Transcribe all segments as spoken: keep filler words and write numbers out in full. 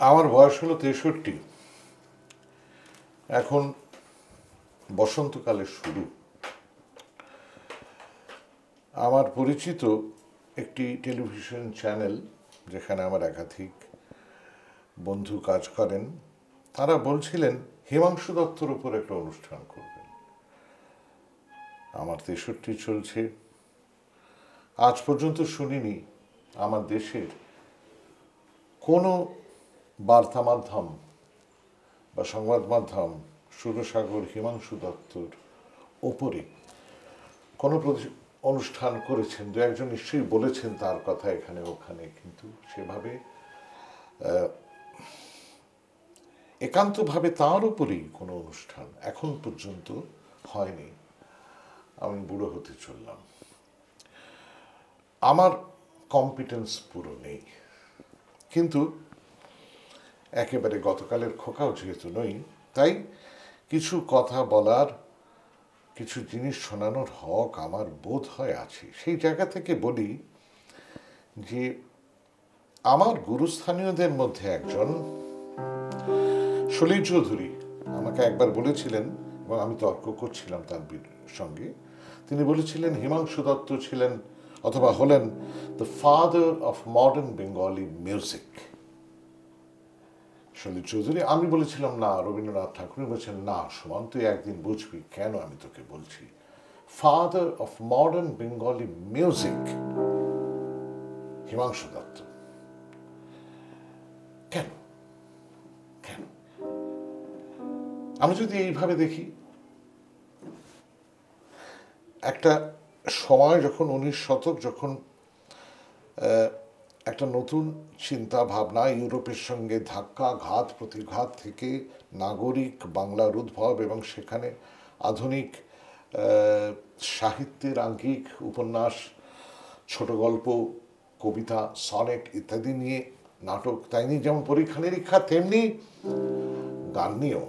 আমার বয়স হলো তেষট্টি। এখন বসন্তকালের শুরু। আমার পরিচিত একটি টেলিভিশন চ্যানেল, যেখানে আমার একাধিক বন্ধু কাজ করেন, তারা বলছিলেন হিমাংশু দত্তর উপর একটা অনুষ্ঠান করবেন। আমার তেষট্টি চলছে, আজ পর্যন্ত শুনিনি আমার দেশের কোনো বার্তা মাধ্যম বা সংবাদ মাধ্যম সুরসাগর হিমাংশু দত্তর ওপরে কোনো অনুষ্ঠান করেছেন। দু একজন নিশ্চয়ই বলেছেন তার কথা এখানে ওখানে, কিন্তু সেভাবে একান্তভাবে তার উপরেই কোনো অনুষ্ঠান এখন পর্যন্ত হয়নি। আমি বুড়ো হতে চললাম, আমার কম্পিটেন্স পুরো নেই, কিন্তু একেবারে গতকালের খোকাও যেহেতু নই, তাই কিছু কথা বলার, কিছু জিনিস শোনানোর হক আমার বোধ হয় আছে। সেই জায়গা থেকে বলি যে আমার গুরুস্থানীয়দের মধ্যে একজন সলিল চৌধুরী আমাকে একবার বলেছিলেন, এবং আমি তর্ক করছিলাম তার সঙ্গে। তিনি বলেছিলেন হিমাংশু দত্ত ছিলেন অথবা হলেন the father of modern Bengali music. Salil Chowdhury. আমি বলেছিলাম না, রবীন্দ্রনাথ ঠাকুর। বলছেন না সুমন, তুই একদিন বুঝবি কেন আমি তোকে বলছি। Father of modern Bengali music Himangshu Dutta. কেন কেন আমরা যদি এইভাবে দেখি, একটা সময় যখন উনিশ শতক, যখন একটা নতুন চিন্তা ভাবনা ইউরোপের সঙ্গে ধাক্কা ঘাত প্রতিঘাত থেকে নাগরিক বাংলার উদ্ভব, এবং সেখানে আধুনিক সাহিত্যের আঙ্গিক, উপন্যাস, ছোট গল্প, কবিতা, সনেট ইত্যাদি নিয়ে নাটক, তাই নিয়ে যেমন পরীক্ষা নিরীক্ষা, তেমনি গান নিয়েও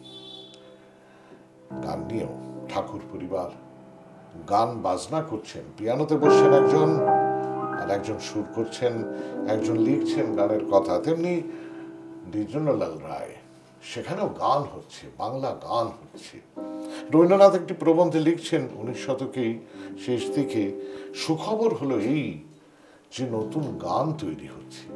গান নিয়েও ঠাকুর পরিবার গান বাজনা করছেন। পিয়ানোতে বসছেন একজন, আর একজন সুর করছেন, একজন লিখছেন গানের কথা। তেমনি দ্বিজেন্দ্রলাল রায়, সেখানেও গান হচ্ছে, বাংলা গান হচ্ছে। রবীন্দ্রনাথ একটি প্রবন্ধে লিখছেন উনিশ শতকেই শেষ দিকে, সুখবর হলো এই যে নতুন গান তৈরি হচ্ছে,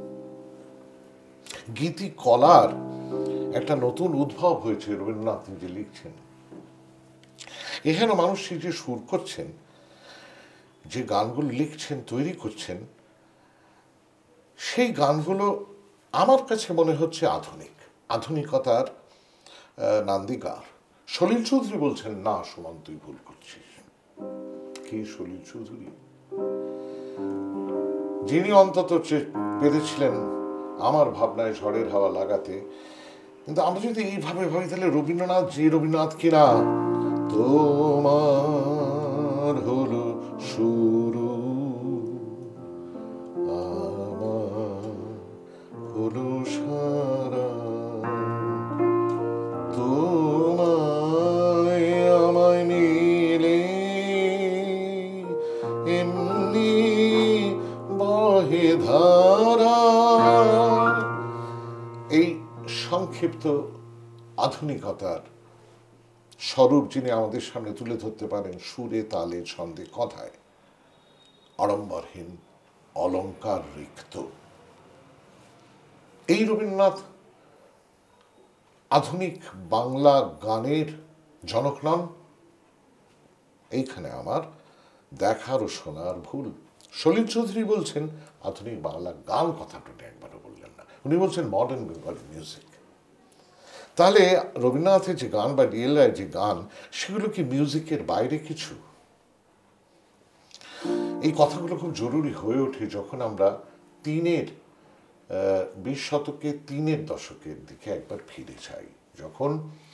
গীতি কলার একটা নতুন উদ্ভব হয়েছে। রবীন্দ্রনাথ নিজে লিখছেন। এখানে মানুষ যে সুর করছেন, যে গানগুলো লিখছেন, তৈরি করছেন, সেই গানগুলো আমার কাছে মনে হচ্ছে আধুনিক, আধুনিকতার নান্দিগার। সলিল চৌধুরী বলছেন না সুমন, তুই ভুল করছিস। কে সলিল চৌধুরী? যিনি অন্তত পেরেছিলেন আমার ভাবনায় ঝড়ের হাওয়া লাগাতে। কিন্তু আমরা যদি এইভাবে ভাবি, তাহলে রবীন্দ্রনাথ যে রবীন্দ্রনাথ কিনা তোমার হলো শুরু, আমার হলো সারা, তোমায় আমায় মিলে এমনি বহে ধারা। এই সংক্ষিপ্ত আধুনিকতার স্বরূপ যিনি আমাদের সামনে তুলে ধরতে পারেন সুরে, তালে, ছন্দে, কথায়, আড়ম্বরহীন, অলঙ্কার রিক্ত, এই রবীন্দ্রনাথ আধুনিক বাংলা গানের জনক নন? এইখানে আমার দেখার ও শোনার ভুল। সলিল চৌধুরী বলছেন আধুনিক বাংলা গান, কথাটা একবারও বললেন না। উনি বলছেন মডার্ন বেঙ্গলি মিউজিক। তাহলে রবীন্দ্রনাথের যে গান বা ডিএল রায়ের যে গান, সেগুলো কি মিউজিকের বাইরে কিছু? এই কথাগুলো খুব জরুরি হয়ে ওঠে যখন আমরা তিনের বিশ শতকে তিনের দশকের দিকে একবার ফিরে যাই, যখন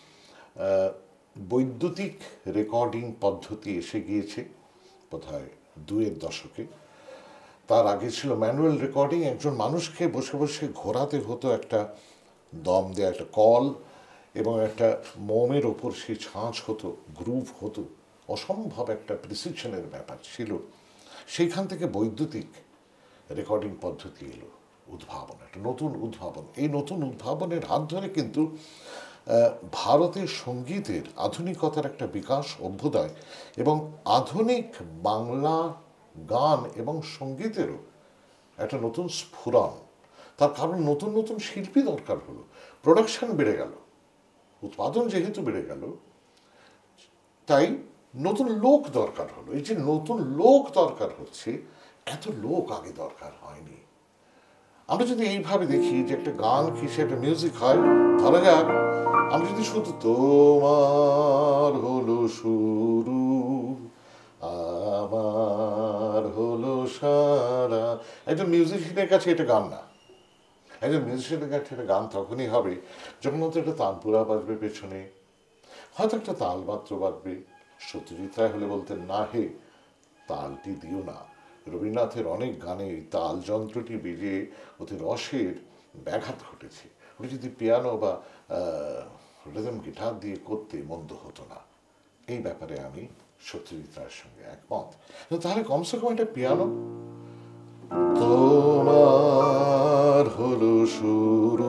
বৈদ্যুতিক রেকর্ডিং পদ্ধতি এসে গিয়েছে বোধহয় দুয়ের দশকে। তার আগে ছিল ম্যানুয়াল রেকর্ডিং। একজন মানুষকে বসে বসে ঘোরাতে হতো একটা দম দেওয়া একটা কল, এবং একটা মোমের ওপর সেই ছাঁচ হতো, গ্রুভ হতো, অসম্ভব একটা প্রিসিশনের ব্যাপার ছিল। সেইখান থেকে বৈদ্যুতিক রেকর্ডিং পদ্ধতি এলো। উদ্ভাবন, একটা নতুন উদ্ভাবন। এই নতুন উদ্ভাবনের হাত ধরে কিন্তু ভারতের সঙ্গীতের আধুনিকতার একটা বিকাশ, অভ্যুদয় এবং আধুনিক বাংলা গান এবং সঙ্গীতেরও একটা নতুন স্ফুরণ। তার কারণ নতুন নতুন শিল্পী দরকার হলো, প্রোডাকশন বেড়ে গেল, উৎপাদন যেহেতু বেড়ে গেল, তাই নতুন লোক দরকার হলো। এই যে নতুন লোক দরকার হচ্ছে, এত লোক আগে দরকার হয়নি। আমরা যদি এইভাবে দেখি যে একটা গান কি সে একটা মিউজিক হয়, ধরা যাক আমি যদি শুধু তোমার হলো শুরু আমার হলো সারা, একজন মিউজিশিয়ানের কাছে এটা গান না। একজন মিউজিশিয়ানের কাছে এটা গান তখনই হবে যখন হয়তো একটা তানপুরা বাজবে পেছনে, হয়তো একটা তাল মাত্র বাজবে। সত্যজিৎ রায় হলে বলতেন, না হে তালটি দিও না। রবীন্দ্রনাথের অনেক গানে তাল যন্ত্রটি বেজে ওতে রসের ব্যাঘাত ঘটেছে। ওটা যদি পিয়ানো বা রিদম গিটার দিয়ে করতে মন্দ হতো না। এই ব্যাপারে আমি সত্যজিৎ রায়ের সঙ্গে একমত। তাহলে কমসে কম একটা পিয়ানো, তোমার হলো শুরু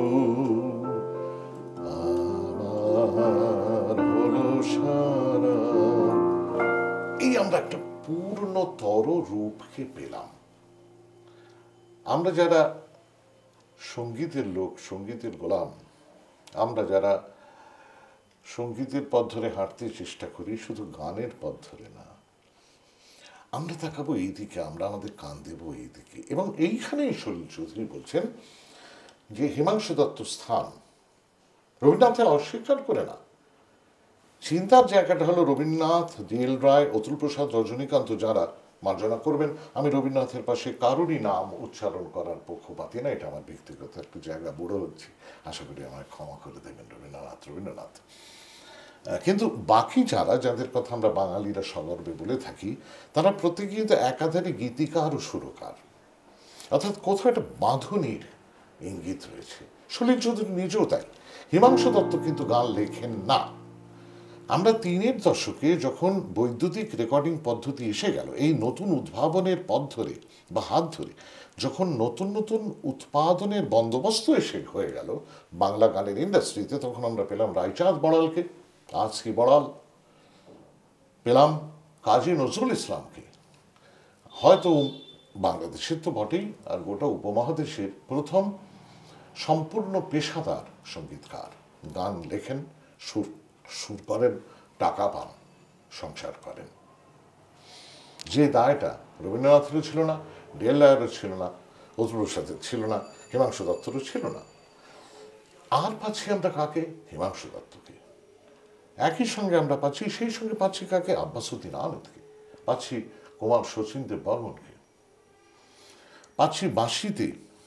আমার হলো সারা, এই আমরা একটা পূর্ণতর রূপকে পেলাম। আমরা যারা সঙ্গীতের লোক, সঙ্গীতের গোলাম, আমরা যারা সঙ্গীতের পথ ধরে হাঁটতে চেষ্টা করি, শুধু গানের পথ ধরে না, আমরা তাকাবো এইদিকে, আমরা আমাদের কান দেবো এইদিকে। এবং এইখানেই সলিল চৌধুরী বলছেন যে হিমাংশু দত্ত স্থান রবীন্দ্রনাথে অস্বীকার করে না। চিন্তার জায়গাটা হলো রবীন্দ্রনাথ, ডিএল রায়, অতুল প্রসাদ, রজনীকান্ত যারা মার্জনা করবেন, আমি রবীন্দ্রনাথের পাশে কারোরই নাম উচ্চারণ করার পক্ষপাতি না। এটা আমার ব্যক্তিগত একটা জায়গা, বুড়ো হচ্ছে, আশা করি আমায় ক্ষমা করে দেবেন রবীন্দ্রনাথ রবীন্দ্রনাথ কিন্তু বাকি যারা, যাদের কথা আমরা বাঙালিরা সগর্বে বলে থাকি, তারা প্রত্যেকে কিন্তু একাধারে গীতিকার ও সুরকার, অর্থাৎ কোথাও একটা বাঁধনির ইঙ্গিত রয়েছে। সলিল চৌধুরী নিজেও তাই। হিমাংশু দত্ত কিন্তু গান লেখেন না। আমরা তিনের দশকে যখন বৈদ্যুতিক রেকর্ডিং পদ্ধতি এসে গেল, এই নতুন উদ্ভাবনের পথ ধরে বা হাত ধরে যখন নতুন নতুন উৎপাদনের বন্দোবস্ত এসে হয়ে গেল বাংলা গানের ইন্ডাস্ট্রিতে, তখন আমরা পেলাম রায়চাঁদ বড়ালকে, আজ কি বড়াল, পেলাম কাজী নজরুল ইসলামকে, হয়তো বাংলাদেশের তো বটেই, আর গোটা উপমহাদেশের প্রথম সম্পূর্ণ পেশাদার সঙ্গীতকার। গান লেখেন, সুর সুর করেন, টাকা পান, সংসার করেন। যে দায়টা রবীন্দ্রনাথেরও ছিল না, ডিএল রায়েরও ছিল না, অতুল প্রসাদের ছিল না, হিমাংশু দত্তেরও ছিল না। আর পাচ্ছি আমরা কাকে? হিমাংশু দত্তকে। একই সঙ্গে আমরা পাচ্ছি, সেই সঙ্গে পাচ্ছি কাকে? আব্বাসুদ্দিন আহমেদকে, পাচ্ছি কুমার শচীন দেব বর্মনকে, পাচ্ছি বাঁশিতে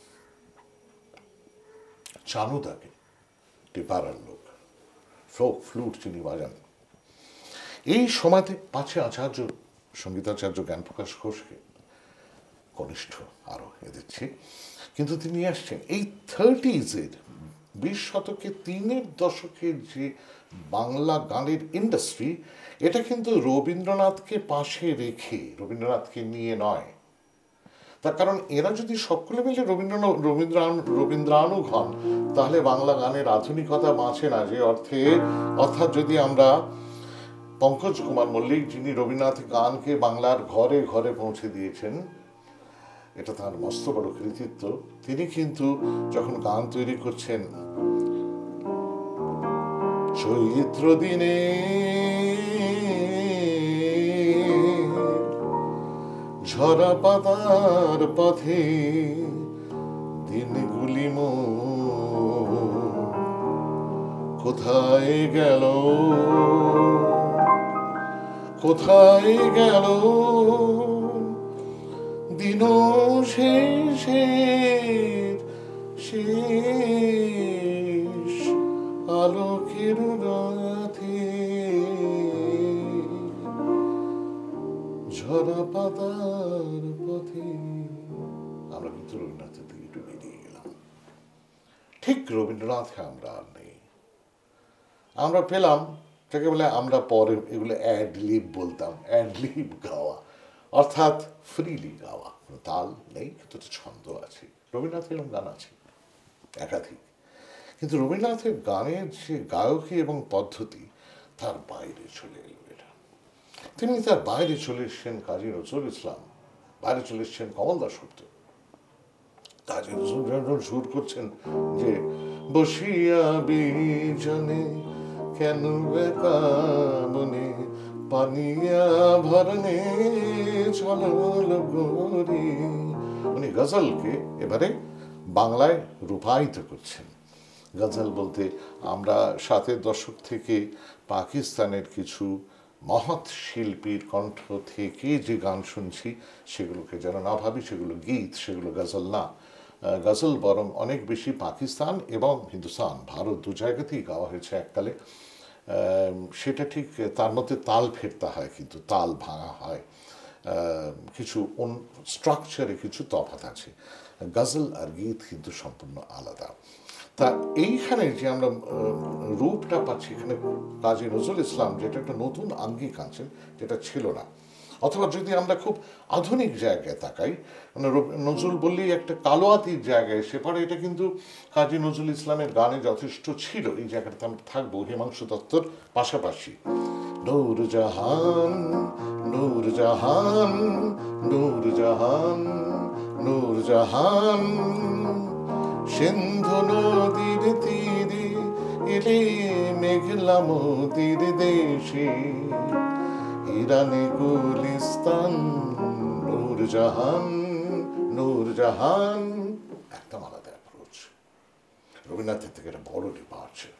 চানুদাকে, টেপারার লোক, ফ্লোক ফ্লুট যিনি বাজান। এই সময়তে পাচ্ছে আচার্য, সঙ্গীতাচার্য জ্ঞানপ্রকাশ ঘোষকে, কনিষ্ঠ আরো এদের চেয়ে, কিন্তু তিনি আসছেন এই থার্টিজের, বিশ শতকে তিনের দশকের যে বাংলা গানের ইন্ডাস্ট্রি, এটা কিন্তু রবীন্দ্রনাথকে পাশে রেখে, রবীন্দ্রনাথকে নিয়ে নয়। তার কারণ এরা যদি সকলে মিলে রবীন্দ্রনাথ রবীন্দ্রান রবীন্দ্রানুগ হন, তাহলে বাংলা গানের আধুনিকতা বাঁচে না। যে অর্থে, অর্থাৎ যদি আমরা পঙ্কজ কুমার মল্লিক, যিনি রবীন্দ্রনাথ গানকে বাংলার ঘরে ঘরে পৌঁছে দিয়েছেন, এটা তার মস্ত বড় কৃতিত্ব। তিনি কিন্তু যখন গান তৈরি করছেন, চৈত্র দিনে ঝরা পাতার পথে দিনগুলি কোথায় গেল, কোথায় গেল দিন শেষের শেষ আলোকের রাতে, ঝরা পাতার পথে। আমরা কিন্তু রবীন্দ্রনাথের দিকে একটু বেরিয়ে গেলাম। ঠিক রবীন্দ্রনাথে আমরা আর নেই। আমরা পেলাম যাকে বলে, আমরা পরে এগুলো অ্যাড লিব বলতাম, অ্যাড লিব গাওয়া, অর্থাৎ ফ্রিলি গাওয়া। তাল নেই কিন্তু ছন্দ আছে, রবীন্দ্রনাথ এরকম গান আছে একাধিক, কিন্তু রবীন্দ্রনাথের গানের যে গায়কী এবং পদ্ধতি তার বাইরে চলে এলো এটা। তিনি তার বাইরে চলে এসছেন কাজী নজরুল ইসলাম, বাইরে চলে এসছেন কমল দাশগুপ্ত। কাজী নজরুল যখন সুর করছেন যে বসিয়া বিজনে কেন বেকা মনে পানিয়া ভরনে চলল গরি, উনি গজলকে এবারে বাংলায় রূপায়িত করছেন। গজল বলতে আমরা সাতের দশক থেকে পাকিস্তানের কিছু মহৎ শিল্পীর কণ্ঠ থেকে যে গান শুনছি সেগুলোকে যেন না ভাবি সেগুলো গীত, সেগুলো গজল না। গজল বরং অনেক বেশি পাকিস্তান এবং হিন্দুস্তান, ভারত দু জায়গাতেই গাওয়া হয়েছে এককালে। সেটা ঠিক তার মধ্যে তাল ফেরতে হয়, কিন্তু তাল ভাঙা হয়, কিছু স্ট্রাকচারে কিছু তফাৎ আছে। গজল আর গীত কিন্তু সম্পূর্ণ আলাদা। তা এইখানে যে আমরা রূপটা পাচ্ছি এখানে কাজী নজরুল ইসলাম যেটা একটা নতুন আঙ্গিক আনছেন, যেটা ছিল না। অথবা যদি আমরা খুব আধুনিক জায়গায় তাকাই, মানে নজরুল বললেই একটা কালোয়াতির জায়গায় এসে পড়ে, এটা কিন্তু কাজী নজরুল ইসলামের গানে যথেষ্ট ছিল। এই জায়গাটাতে আমরা থাকবো হিমাংশু দত্তর পাশাপাশি। নূর জাহান নূর জাহান নূর জাহান নূর জাহান সিন্ধু নদীর তীরে এলে মেঘলা মোদির দেশে ইরানে গুলিস্তান নূর জাহান নূর জাহান, একদম আলাদা অ্যাপ্রোচ। রবীন্দ্রনাথের থেকে একটা বড় ডিপার্চার।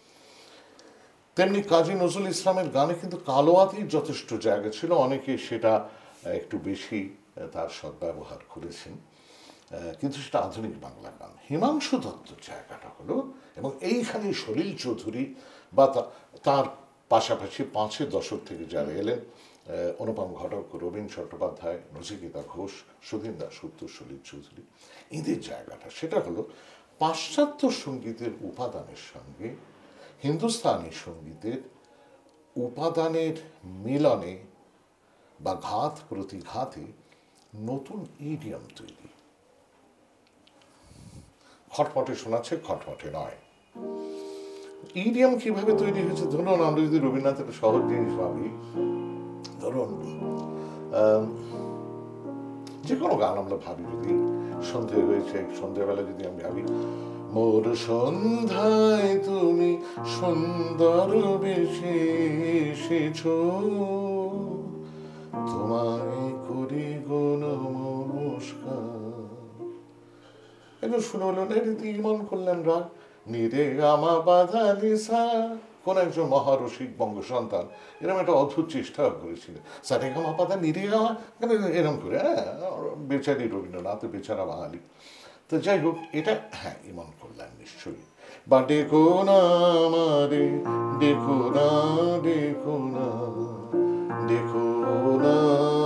তেমনি কাজী নজরুল ইসলামের গানে কিন্তু কালোয়াতির যথেষ্ট জায়গা ছিল, অনেকে সেটা একটু বেশি তার সদ্ব্যবহার করেছেন, কিন্তু সেটা আধুনিক বাংলা গান। হিমাংশু দত্তর জায়গাটা হলো, এবং এইখানেই সলিল চৌধুরী বা তার পাশাপাশি পাঁচের দশক থেকে যারা এলেন, অনুপম ঘটক, রবীন চট্টোপাধ্যায়, নচিকেতা ঘোষ, সুধীন দাশগুপ্ত, সলিল চৌধুরী, এদের জায়গাটা সেটা হলো পাশ্চাত্য সঙ্গীতের উপাদানের সঙ্গে হিন্দুস্তানি সঙ্গীতের উপাদানের মিলনে বা ঘাত প্রতিঘাতে নতুন ইডিয়াম তৈরি। খটমটে শোনাচ্ছে, খটমটে নয়। ইডিয়াম কিভাবে তৈরি হয়েছে? ধরুন আমরা যদি রবীন্দ্রনাথের সহজ জিনিস ভাবি, ধরুন যে কোনো গান আমরা ভাবি, যদি সন্ধে হয়েছে, সন্ধ্যাবেলা যদি আমি ভাবি মোর সন্ধ্যায় তুমি সুন্দর বেশে এসেছ, তোমায় করি গো নমস্কার। এটা শুনে হলো না, এটা ইমন কল্যাণ রাগ, নিরে গামা বাধা নিসা, কোন একজন মহারসিক বঙ্গ সন্তান এরকম একটা অদ্ভুত চেষ্টা করেছিলেন, সারে গামা পাতা নিরে গামা এরকম করে। হ্যাঁ, বেচারি রবীন্দ্রনাথ, বেচারা বাঙালি। তো যাই হোক, এটা হ্যাঁ ইমন কল্যাণ নিশ্চয়ই। বা ডেকো না আমারে, ডেকো না ডেকো না ডেকো না,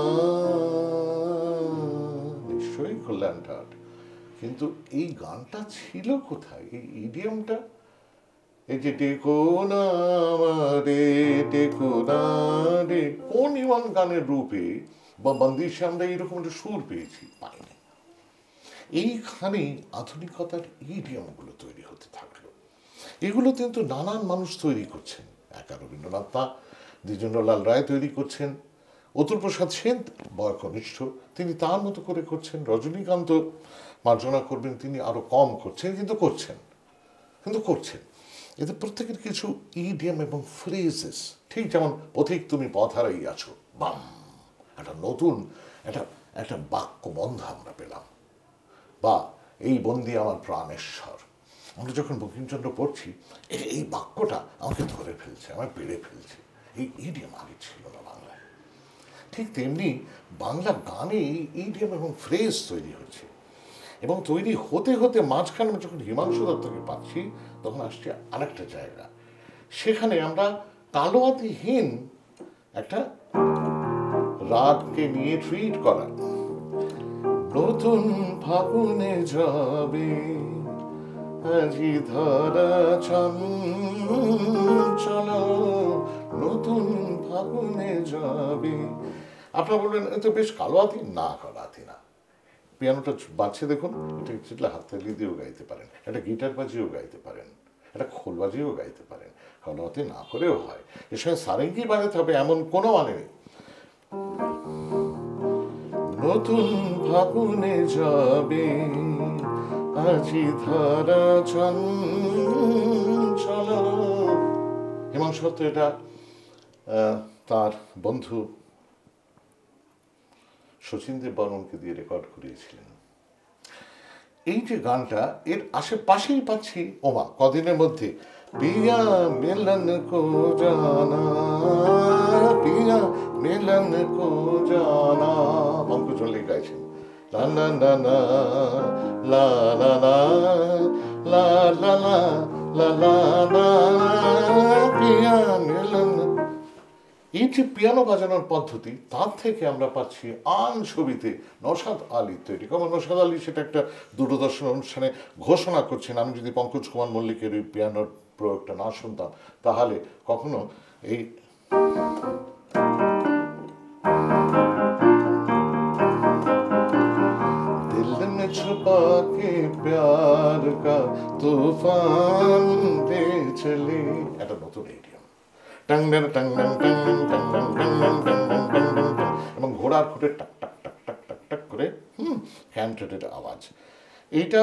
নিশ্চয়ই কল্যাণ ঠাট। কিন্তু এই গানটা ছিল কোথায়? এই ইডিয়ামটা, এই যে ডেকো না আমারে ডেকো না ডে, কোন ইমান গানের রূপে বা বন্দিশে আমরা এইরকম একটা সুর পেয়েছি? পাইনি। এইখানেই আধুনিকতার ইডিয়ামগুলো তৈরি হতে থাকলো। এগুলো কিন্তু নানান মানুষ তৈরি করছেন, একা রবীন্দ্রনাথ না, দ্বিজেন্দ্রলাল রায় তৈরি করছেন, অতুল প্রসাদ সেন বয়কনিষ্ঠ, তিনি তার মতো করে করছেন, রজনীকান্ত মার্জনা করবেন, তিনি আরো কম করছেন, কিন্তু করছেন কিন্তু করছেন এতে প্রত্যেকের কিছু ইডিয়াম এবং ফ্রেজেস, ঠিক যেমন পথিক তুমি পথ হারাই আছো, বাম, একটা নতুন একটা একটা বাক্য বন্ধ আমরা পেলাম। বা এই বন্দি আমার প্রাণেশ্বর, আমরা যখন বঙ্কিমচন্দ্র পড়ছি, এই বাক্যটা আমাকে ধরে ফেলছে, আমায় পেড়ে ফেলছে। এই ইডিয়াম আগে ছিল না বাংলায়। ঠিক তেমনি বাংলা গানে এই ইডিয়াম এবং ফ্রেজ তৈরি হচ্ছে, এবং তৈরি হতে হতে মাঝখানে যখন হিমাংশু দত্তকে পাচ্ছি, তখন আসছে আরেকটা জায়গা, সেখানে আমরা কালোয়াতিহীন একটা রাগকে নিয়ে ট্রিট করা। নতুন ফাগুনে যাবে আজি ধরা চঞ্চল, নতুন ফাগুনে যাবে। আপনারা বলবেন এ তো বেশ কালোয়াতি। না, কালোয়াতি না, পিয়ানোটা বাজছে দেখুন, এটা চিটলে হাততালি দিয়েও গাইতে পারেন, একটা গিটার বাজিয়েও গাইতে পারেন, একটা খোল বাজিয়েও গাইতে পারেন, হলওয়াতে না করেও হয়। এর সঙ্গে সারেঙ্গি বাজাতে হবে এমন কোনো মানে নেই। নতুন ফাগুনে যাবে আজি ধারা চঞ্চল। হিমাংশু দত্ত এটা তার বন্ধু শচীন দেব বর্মনকে দিয়ে রেকর্ড করিয়েছিলেন। এই যে গানটা, এর আশেপাশেই পাচ্ছি ওমা কদিনের মধ্যে পিয়া মিলন কো জানা, পিয়া মিলন কো জানা, পঙ্কজ মল্লিক গাইছেন। লা লা লা লা লা লা লা লা লা লা লা পিয়া মিলন। এই যে পিয়ানো বাজানোর পদ্ধতি, তার থেকে আমরা পাচ্ছি আন ছবিতে নওশাদ আলী তৈরি। কারণ নওশাদ আলী সেটা একটা দূরদর্শন অনুষ্ঠানে ঘোষণা করছেন, আমি যদি পঙ্কজ কুমার মল্লিকের ওই পিয়ানোর প্রয়োগটা না শুনতাম তাহলে কখনো এই দিল মে ছুপা কে প্যার কা তুফান দে চলে, একটা নতুন এরিয়া এবং ঘোড়ার খুঁটে টাক টাক টাক টাক টাক টাক করে হুম ক্যান্টেটের আওয়াজ। এইটা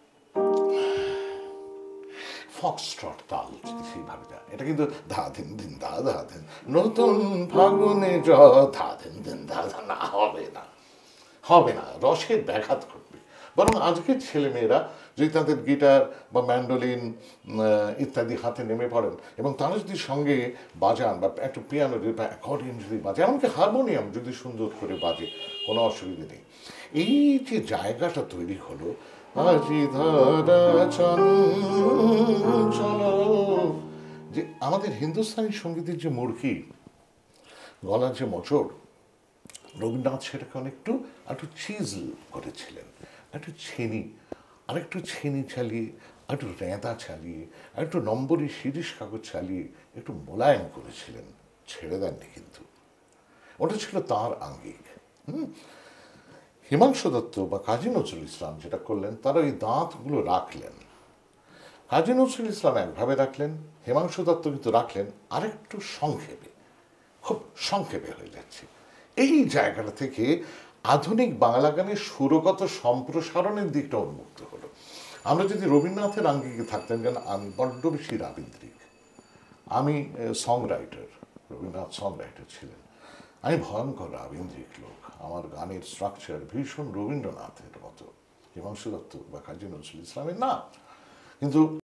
ফক্সট্রট তাল যদি সেইভাবে যায়, এটা কিন্তু ধা ধিন ধিন ধা ধা ধিন, নতুন ফাগুনে জ ধা ধিন ধিন ধা ধা, না হবে না, হবে না, রসের ব্যাঘাত ঘটবে। বরং আজকের ছেলেমেয়েরা যদি তাদের গিটার বা ম্যান্ডোলিন ইত্যাদি হাতে নেমে পড়েন এবং তারা যদি সঙ্গে বাজান বা একটু পিয়ানো বা অ্যাকর্ডিয়ন যদি বাজে, এমনকি হারমোনিয়াম যদি সুন্দর করে বাজে, কোনো অসুবিধে নেই। এই যে জায়গাটা তৈরি হলো আজি ধারা চঞ্চল, যে আমাদের হিন্দুস্তানি সঙ্গীতের যে মুরকি, গলার যে মোচড়, রবীন্দ্রনাথ সেটাকে অনেকটু একটু চিজল করেছিলেন, একটু ছেনি, আরেকটু ছেনি চালিয়ে, একটু রেঁদা চালিয়ে, একটু নম্বরি শিরিষ কাগজ চালিয়ে একটু মোলায়েম করেছিলেন, ছেড়ে দেননি কিন্তু। ওটা ছিল তাঁর আঙ্গিক। হুম হিমাংশু দত্ত বা কাজী নজরুল ইসলাম যেটা করলেন, তারা ওই দাঁতগুলো রাখলেন। কাজী নজরুল ইসলাম একভাবে রাখলেন, হিমাংশু দত্ত কিন্তু রাখলেন আরেকটু সংক্ষেপে, খুব সংক্ষেপে হয়ে যাচ্ছে। এই জায়গাটা থেকে আধুনিক বাংলা গানের সুরগত সম্প্রসারণের দিকটা উন্মুক্ত হলো। আমরা যদি রবীন্দ্রনাথের আঙ্গিকে থাকতেন, যেন আমি বড্ড বেশি রাবীন্দ্রিক, আমি song writer, Rabindranath song writer ছিলেন, আমি ভয়ঙ্কর রাবীন্দ্রিক লোক, আমার গানের স্ট্রাকচার ভীষণ রবীন্দ্রনাথের মতো, হিমাংশু দত্ত বা কাজী নজরুল ইসলামের না। কিন্তু